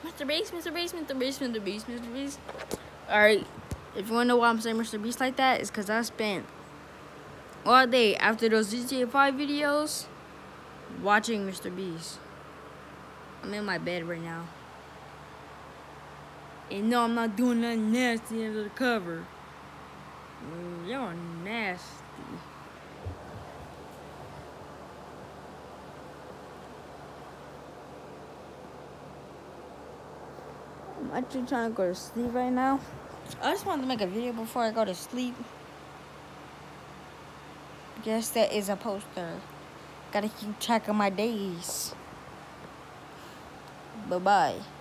Mr. Beast, Mr. Beast, Mr. Beast, Mr. Beast, Mr. Beast. Alright, if you wanna know why I'm saying Mr. Beast like that, it's because I spent all day after those GTA 5 videos watching Mr. Beast. I'm in my bed right now. And no, I'm not doing nothing nasty under the cover. Y'all nasty. I'm actually trying to go to sleep right now. I just wanted to make a video before I go to sleep. Guess that is a poster. Gotta keep track of my days. Bye-bye.